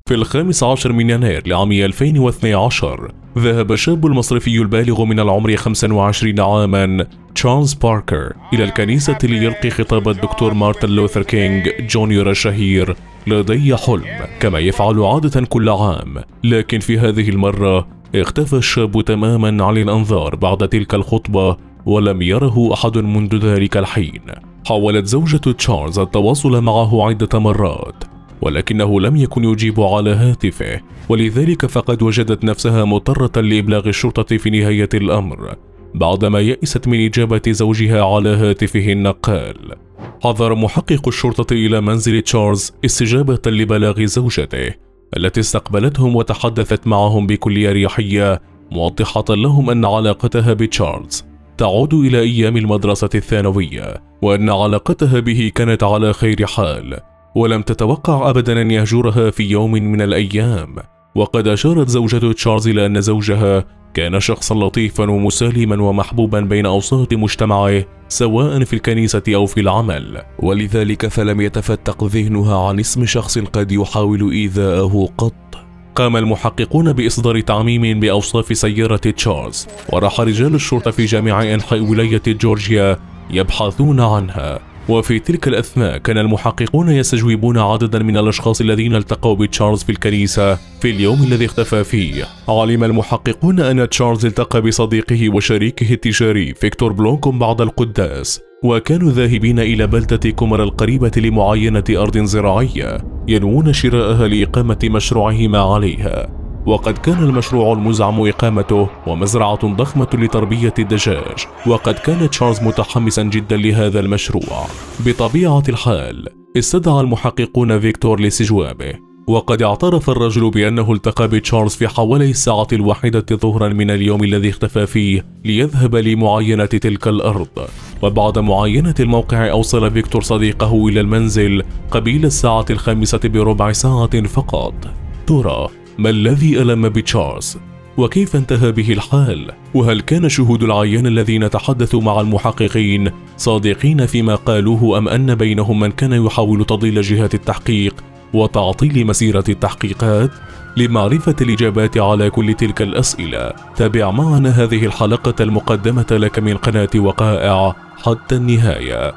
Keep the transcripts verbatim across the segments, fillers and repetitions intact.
في الخامس عشر من يناير لعام ألفين واثني عشر ذهب الشاب المصرفي البالغ من العمر خمسة وعشرين عاما تشارلز باركر إلى الكنيسة ليلقي خطاب الدكتور مارتن لوثر كينج جونيور الشهير لدي حلم، كما يفعل عادة كل عام. لكن في هذه المرة اختفى الشاب تماما عن الأنظار بعد تلك الخطبة، ولم يره أحد منذ ذلك الحين. حاولت زوجة تشارلز التواصل معه عدة مرات، ولكنه لم يكن يجيب على هاتفه، ولذلك فقد وجدت نفسها مضطرة لإبلاغ الشرطة في نهاية الأمر بعدما يئست من إجابة زوجها على هاتفه النقال. حضر محقق الشرطة إلى منزل تشارلز استجابة لبلاغ زوجته التي استقبلتهم وتحدثت معهم بكل أريحية، موضحة لهم أن علاقتها بتشارلز تعود إلى أيام المدرسة الثانوية، وأن علاقتها به كانت على خير حال، ولم تتوقع أبدا أن يهجرها في يوم من الأيام. وقد أشارت زوجة تشارلز إلى أن زوجها كان شخصا لطيفا ومسالما ومحبوبا بين أوساط مجتمعه سواء في الكنيسة أو في العمل، ولذلك فلم يتفتق ذهنها عن اسم شخص قد يحاول إيذاءه قط. قام المحققون بإصدار تعميم بأوصاف سيارة تشارلز، وراح رجال الشرطة في جميع أنحاء ولاية جورجيا يبحثون عنها. وفي تلك الأثناء كان المحققون يستجوبون عددا من الأشخاص الذين التقوا بتشارلز في الكنيسة في اليوم الذي اختفى فيه. علم المحققون أن تشارلز التقى بصديقه وشريكه التجاري فيكتور بلونكوم بعد القداس، وكانوا ذاهبين إلى بلدة كومر القريبة لمعاينة أرض زراعية ينوون شراءها لإقامة مشروعهما عليها. وقد كان المشروع المزعم إقامته ومزرعة ضخمة لتربية الدجاج، وقد كان تشارلز متحمسا جدا لهذا المشروع. بطبيعة الحال استدعى المحققون فيكتور لاستجوابه، وقد اعترف الرجل بأنه التقى بتشارلز في حوالي الساعة الواحدة ظهرا من اليوم الذي اختفى فيه ليذهب لمعاينة تلك الأرض. وبعد معاينة الموقع أوصل فيكتور صديقه إلى المنزل قبيل الساعة الخامسة بربع ساعة فقط. ترى ما الذي ألم بتشارلز؟ وكيف انتهى به الحال؟ وهل كان شهود العيان الذين تحدثوا مع المحققين صادقين فيما قالوه، أم أن بينهم من كان يحاول تضليل جهات التحقيق وتعطيل مسيرة التحقيقات؟ لمعرفة الإجابات على كل تلك الأسئلة تابع معنا هذه الحلقة المقدمة لك من قناة وقائع حتى النهاية.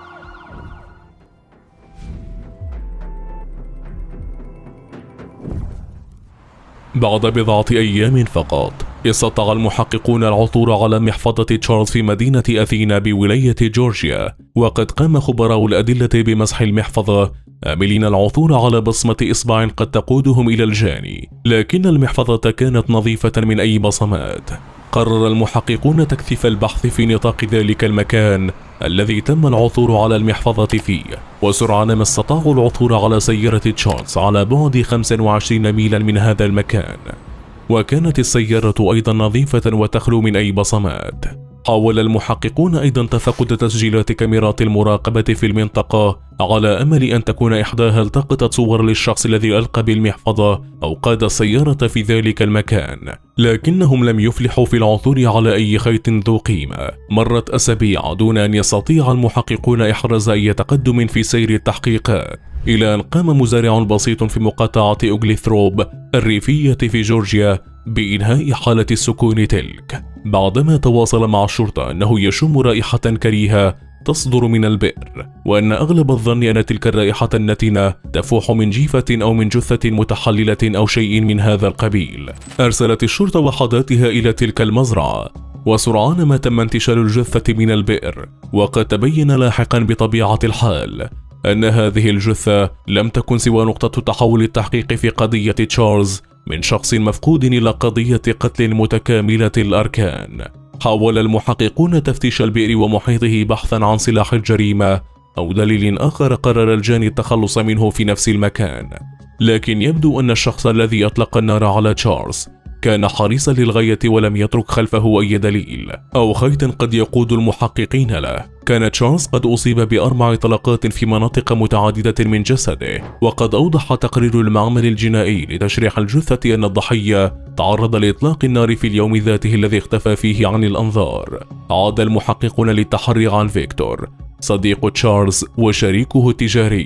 بعد بضعة أيام فقط استطاع المحققون العثور على محفظة تشارلز في مدينة أثينا بولاية جورجيا، وقد قام خبراء الأدلة بمسح المحفظة آملين العثور على بصمة إصبع قد تقودهم إلى الجاني، لكن المحفظة كانت نظيفة من أي بصمات. قرر المحققون تكثيف البحث في نطاق ذلك المكان الذي تم العثور على المحفظة فيه، وسرعان ما استطاعوا العثور على سيارة تشارلز على بعد خمسة وعشرين ميلا من هذا المكان، وكانت السيارة أيضا نظيفة وتخلو من أي بصمات. حاول المحققون أيضا تفقد تسجيلات كاميرات المراقبة في المنطقة على أمل أن تكون إحداها التقطت صور للشخص الذي ألقى بالمحفظة أو قاد السيارة في ذلك المكان، لكنهم لم يفلحوا في العثور على أي خيط ذو قيمة. مرت أسابيع دون أن يستطيع المحققون إحراز أي تقدم في سير التحقيقات، إلى أن قام مزارع بسيط في مقاطعة أوغليثروب الريفية في جورجيا بإنهاء حالة السكون تلك، بعدما تواصل مع الشرطة أنه يشم رائحة كريهة تصدر من البئر، وأن أغلب الظن أن تلك الرائحة النتنة تفوح من جيفة أو من جثة متحللة أو شيء من هذا القبيل. أرسلت الشرطة وحداتها إلى تلك المزرعة، وسرعان ما تم انتشال الجثة من البئر، وقد تبين لاحقا بطبيعة الحال أن هذه الجثة لم تكن سوى نقطة تحول التحقيق في قضية تشارلز من شخص مفقود إلى قضية قتل متكاملة الأركان. حاول المحققون تفتيش البئر ومحيطه بحثا عن سلاح الجريمة أو دليل آخر قرر الجاني التخلص منه في نفس المكان، لكن يبدو أن الشخص الذي أطلق النار على تشارلز كان حريصا للغاية ولم يترك خلفه أي دليل أو خيط قد يقود المحققين له. كان تشارلز قد أصيب بأربع طلقات في مناطق متعددة من جسده، وقد أوضح تقرير المعمل الجنائي لتشريح الجثة أن الضحية تعرض لإطلاق النار في اليوم ذاته الذي اختفى فيه عن الأنظار. عاد المحققون للتحري عن فيكتور صديق تشارلز وشريكه التجاري،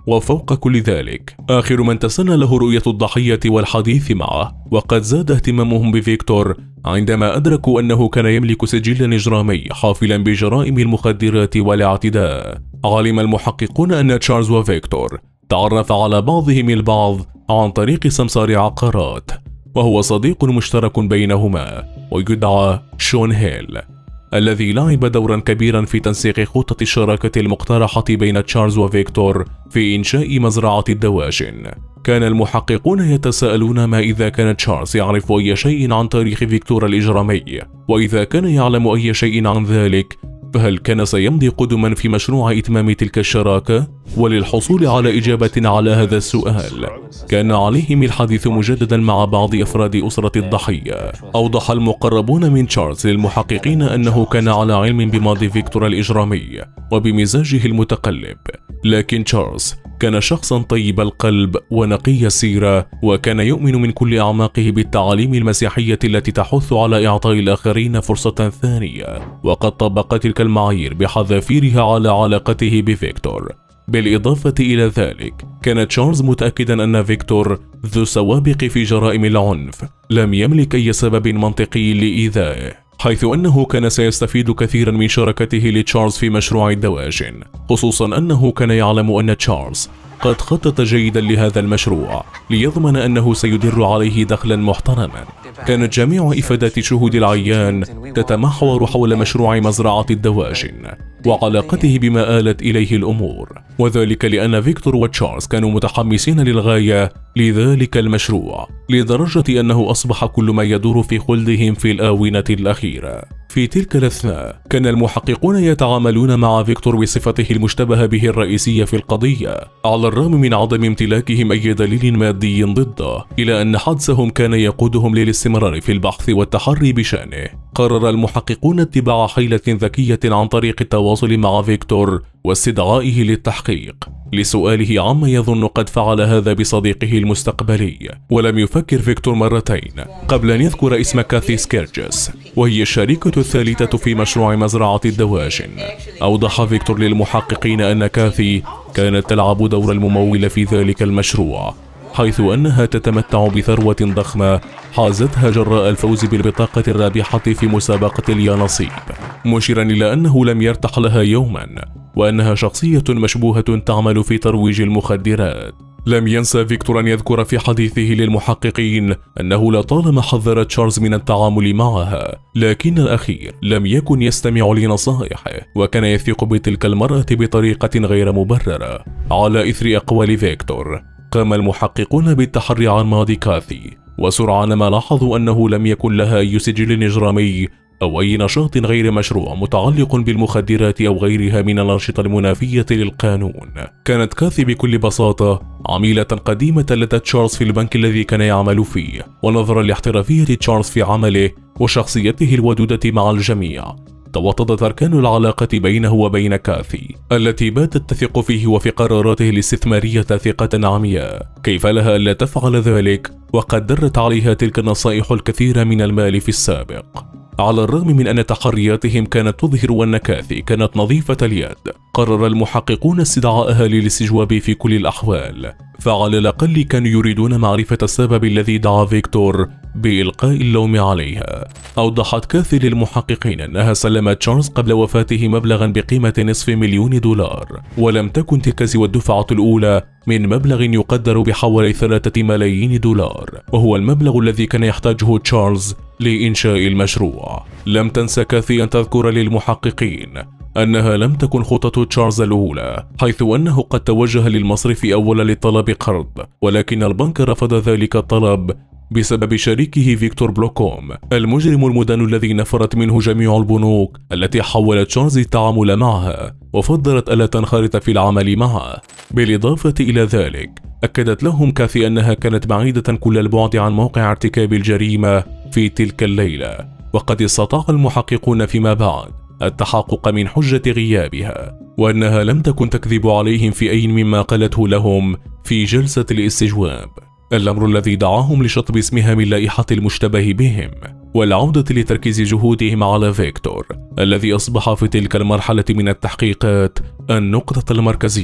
وفوق كل ذلك، آخر من تسنى له رؤية الضحية والحديث معه، وقد زاد اهتمامهم بفيكتور عندما أدركوا أنه كان يملك سجلا إجرامي حافلا بجرائم المخدرات والاعتداء. علم المحققون أن تشارلز وفيكتور تعرف على بعضهم البعض عن طريق سمسار عقارات، وهو صديق مشترك بينهما ويدعى شون هيل، الذي لعب دورا كبيرا في تنسيق خطة الشراكة المقترحة بين تشارلز وفيكتور في إنشاء مزرعة الدواجن. كان المحققون يتساءلون ما إذا كان تشارلز يعرف أي شيء عن تاريخ فيكتور الإجرامي، وإذا كان يعلم أي شيء عن ذلك فهل كان سيمضي قدما في مشروع إتمام تلك الشراكة؟ وللحصول على إجابة على هذا السؤال كان عليهم الحديث مجددا مع بعض أفراد أسرة الضحية. أوضح المقربون من تشارلز للمحققين أنه كان على علم بماضي فيكتور الإجرامي وبمزاجه المتقلب، لكن تشارلز كان شخصا طيب القلب ونقي السيرة، وكان يؤمن من كل أعماقه بالتعاليم المسيحية التي تحث على إعطاء الآخرين فرصة ثانية، وقد طبق تلك المعايير بحذافيرها على علاقته بفيكتور. بالإضافة إلى ذلك كان تشارلز متأكدا أن فيكتور ذو سوابق في جرائم العنف لم يملك أي سبب منطقي لإيذائه، حيث أنه كان سيستفيد كثيرا من شراكته لتشارلز في مشروع الدواجن، خصوصا أنه كان يعلم أن تشارلز قد خطط جيدا لهذا المشروع ليضمن أنه سيدر عليه دخلا محترما. كانت جميع إفادات شهود العيان تتمحور حول مشروع مزرعة الدواجن وعلاقته بما آلت إليه الأمور، وذلك لأن فيكتور وتشارلز كانوا متحمسين للغاية لذلك المشروع، لدرجة أنه أصبح كل ما يدور في خلدهم في الآونة الأخيرة. في تلك الأثناء كان المحققون يتعاملون مع فيكتور بصفته المشتبه به الرئيسية في القضية، على الرغم من عدم امتلاكهم أي دليل مادي ضده، إلى أن حدسهم كان يقودهم للاستمرار في البحث والتحري بشأنه. قرر المحققون اتباع حيلة ذكية عن طريق التواصل مع فيكتور واستدعائه للتحقيق لسؤاله عما يظن قد فعل هذا بصديقه المستقبلي. ولم يفكر فيكتور مرتين قبل أن يذكر اسم كاثي سكيرجس، وهي الشريكة الثالثة في مشروع مزرعة الدواجن. أوضح فيكتور للمحققين أن كاثي كانت تلعب دور الممول في ذلك المشروع، حيث أنها تتمتع بثروة ضخمة حازتها جراء الفوز بالبطاقة الرابحة في مسابقة اليانصيب، مشيرا إلى أنه لم يرتح لها يوما، وأنها شخصية مشبوهة تعمل في ترويج المخدرات. لم ينسى فيكتور أن يذكر في حديثه للمحققين أنه لطالما حذر تشارلز من التعامل معها، لكن الأخير لم يكن يستمع لنصائحه، وكان يثق بتلك المرأة بطريقة غير مبررة. على إثر أقوال فيكتور قام المحققون بالتحري عن ماضي كاثي، وسرعان ما لاحظوا أنه لم يكن لها أي سجل إجرامي أو أي نشاط غير مشروع متعلق بالمخدرات أو غيرها من الأنشطة المنافية للقانون. كانت كاثي بكل بساطة عميلة قديمة لدى تشارلز في البنك الذي كان يعمل فيه، ونظرا لاحترافية تشارلز في عمله وشخصيته الودودة مع الجميع، توطدت أركان العلاقة بينه وبين كاثي التي باتت تثق فيه وفي قراراته الاستثمارية ثقة عمياء. كيف لها ألا تفعل ذلك وقد درت عليها تلك النصائح الكثير من المال في السابق؟ على الرغم من أن تحرياتهم كانت تظهر أن كاثي كانت نظيفة اليد، قرر المحققون استدعائها للاستجواب في كل الأحوال، فعلى الأقل كانوا يريدون معرفة السبب الذي دعا فيكتور بإلقاء اللوم عليها. أوضحت كاثي للمحققين أنها سلمت تشارلز قبل وفاته مبلغا بقيمة نصف مليون دولار، ولم تكن تلك سوى الدفعة الأولى من مبلغ يقدر بحوالي ثلاثة ملايين دولار، وهو المبلغ الذي كان يحتاجه تشارلز لإنشاء المشروع. لم تنسى كاثي أن تذكر للمحققين أنها لم تكن خطة تشارلز الأولى، حيث أنه قد توجه للمصرف أولا لطلب قرض، ولكن البنك رفض ذلك الطلب بسبب شريكه فيكتور بلوكوم، المجرم المدان الذي نفرت منه جميع البنوك التي حاولت تشارلز التعامل معها، وفضلت ألا تنخرط في العمل معه. بالإضافة إلى ذلك أكدت لهم كاثي أنها كانت بعيدة كل البعد عن موقع ارتكاب الجريمة في تلك الليلة، وقد استطاع المحققون فيما بعد التحقق من حجة غيابها، وأنها لم تكن تكذب عليهم في أي مما قالته لهم في جلسة الاستجواب، الأمر الذي دعاهم لشطب اسمها من لائحة المشتبه بهم والعودة لتركيز جهودهم على فيكتور الذي أصبح في تلك المرحلة من التحقيقات النقطة المركزية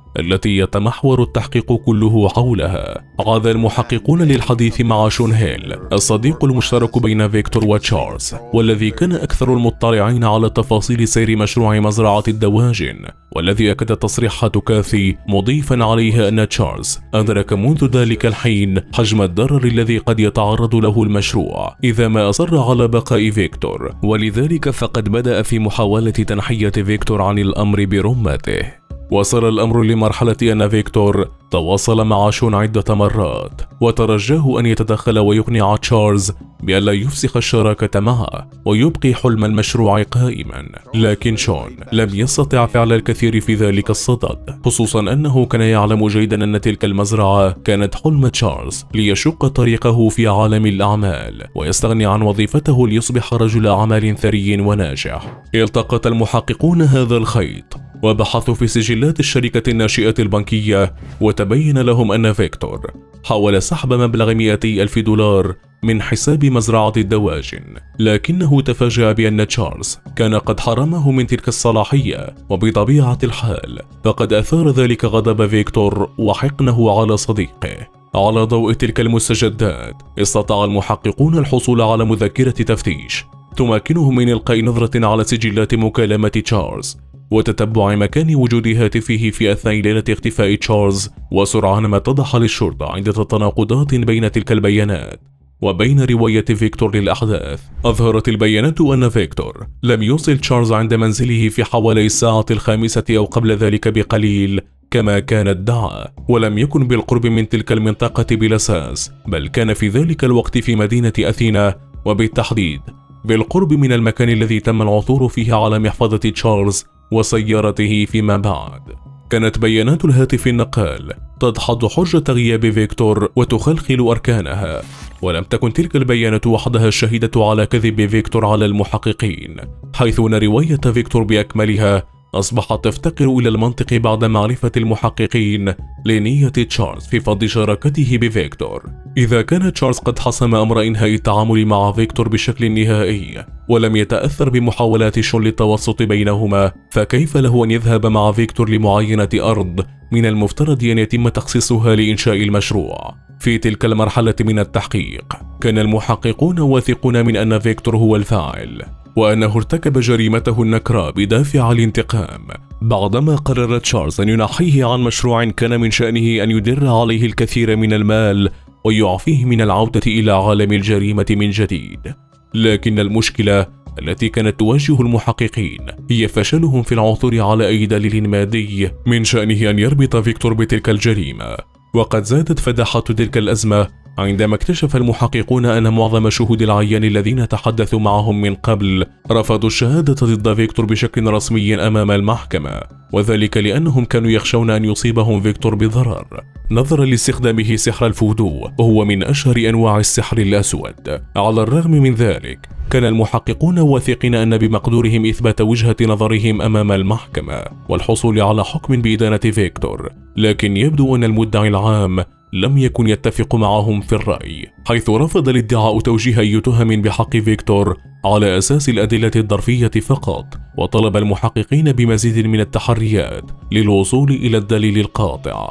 التي يتمحور التحقيق كله حولها. عاد المحققون للحديث مع شون هيل، الصديق المشترك بين فيكتور وتشارلز، والذي كان أكثر المطلعين على تفاصيل سير مشروع مزرعة الدواجن، والذي أكد تصريحات كاثي مضيفا عليها أن تشارلز أدرك منذ ذلك الحين حجم الضرر الذي قد يتعرض له المشروع إذا ما أصر على بقاء فيكتور، ولذلك فقد بدأ في محاولة تنحية فيكتور عن الأمر برمته. وصل الأمر لمرحلة أن فيكتور تواصل مع شون عدة مرات وترجاه أن يتدخل ويقنع تشارلز بألا يفسخ الشراكة معه ويبقي حلم المشروع قائما، لكن شون لم يستطع فعل الكثير في ذلك الصدد، خصوصا أنه كان يعلم جيدا أن تلك المزرعة كانت حلم تشارلز ليشق طريقه في عالم الأعمال ويستغني عن وظيفته ليصبح رجل أعمال ثري وناجح. التقط المحققون هذا الخيط وبحثوا في سجلات الشركة الناشئة البنكية، وتبين لهم أن فيكتور حاول سحب مبلغ مئتي ألف دولار من حساب مزرعة الدواجن، لكنه تفاجأ بأن تشارلز كان قد حرمه من تلك الصلاحية، وبطبيعة الحال فقد أثار ذلك غضب فيكتور وحقنه على صديقه. على ضوء تلك المستجدات استطاع المحققون الحصول على مذكرة تفتيش تمكنهم من إلقاء نظرة على سجلات مكالمة تشارلز وتتبع مكان وجود هاتفه في أثناء ليلة اختفاء تشارلز، وسرعان ما اتضح للشرطة عدة تناقضات بين تلك البيانات وبين رواية فيكتور للأحداث. أظهرت البيانات أن فيكتور لم يوصل تشارلز عند منزله في حوالي الساعة الخامسة أو قبل ذلك بقليل كما كان ادعى، ولم يكن بالقرب من تلك المنطقة بالأساس، بل كان في ذلك الوقت في مدينة أثينا، وبالتحديد بالقرب من المكان الذي تم العثور فيه على محفظة تشارلز وسيارته فيما بعد. كانت بيانات الهاتف النقال تدحض حجة غياب فيكتور وتخلخل أركانها، ولم تكن تلك البيانات وحدها الشهيدة على كذب فيكتور على المحققين، حيث أن رواية فيكتور بأكملها أصبحت تفتقر إلى المنطق بعد معرفة المحققين لنية تشارلز في فض شراكته بفيكتور. إذا كان تشارلز قد حسم أمر إنهاء التعامل مع فيكتور بشكل نهائي ولم يتأثر بمحاولات شون للتوسط بينهما، فكيف له أن يذهب مع فيكتور لمعاينة أرض من المفترض أن يتم تخصيصها لإنشاء المشروع؟ في تلك المرحلة من التحقيق كان المحققون واثقون من أن فيكتور هو الفاعل، وأنه ارتكب جريمته النكراء بدافع الانتقام بعدما قرر تشارلز أن ينحيه عن مشروع كان من شأنه أن يدر عليه الكثير من المال ويعفيه من العودة إلى عالم الجريمة من جديد. لكن المشكلة التي كانت تواجه المحققين هي فشلهم في العثور على أي دليل مادي من شأنه أن يربط فيكتور بتلك الجريمة. وقد زادت فداحة تلك الأزمة عندما اكتشف المحققون أن معظم شهود العيان الذين تحدثوا معهم من قبل رفضوا الشهادة ضد فيكتور بشكل رسمي أمام المحكمة، وذلك لأنهم كانوا يخشون أن يصيبهم فيكتور بضرر نظرا لاستخدامه سحر الفودو، وهو من أشهر أنواع السحر الأسود. على الرغم من ذلك كان المحققون واثقين أن بمقدورهم إثبات وجهة نظرهم أمام المحكمة والحصول على حكم بإدانة فيكتور، لكن يبدو أن المدعي العام لم يكن يتفق معهم في الرأي، حيث رفض الادعاء توجيه أي تهم بحق فيكتور على أساس الأدلة الظرفية فقط، وطلب المحققين بمزيد من التحريات للوصول إلى الدليل القاطع.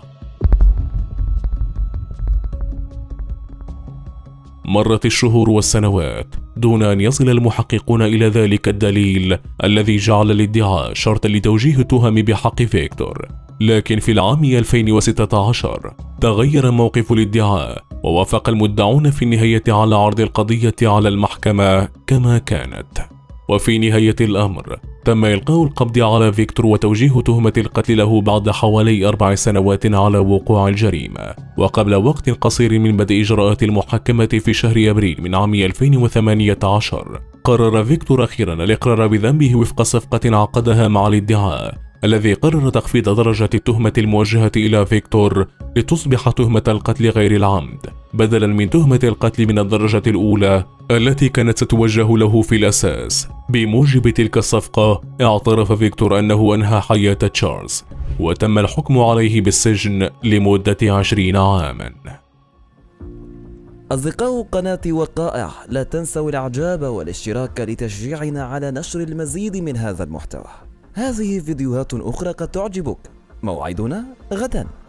مرت الشهور والسنوات دون أن يصل المحققون إلى ذلك الدليل الذي جعل الادعاء شرطا لتوجيه التهم بحق فيكتور. لكن في العام ألفين وستة عشر تغير موقف الادعاء، ووافق المدعون في النهاية على عرض القضية على المحكمة كما كانت. وفي نهاية الأمر تم إلقاء القبض على فيكتور وتوجيه تهمة القتل له بعد حوالي أربع سنوات على وقوع الجريمة، وقبل وقت قصير من بدء إجراءات المحاكمة في شهر أبريل من عام ألفين وثمانية عشر. قرر فيكتور أخيرا الإقرار بذنبه وفق صفقة عقدها مع الادعاء، الذي قرر تخفيض درجة التهمة الموجهة إلى فيكتور لتصبح تهمة القتل غير العمد بدلا من تهمة القتل من الدرجة الأولى التي كانت ستوجه له في الأساس. بموجب تلك الصفقة اعترف فيكتور أنه أنهى حياة تشارلز، وتم الحكم عليه بالسجن لمدة عشرين عاما. أصدقاء قناة وقائع، لا تنسوا الإعجاب والاشتراك لتشجيعنا على نشر المزيد من هذا المحتوى. هذه فيديوهات أخرى قد تعجبك، موعدنا غدا.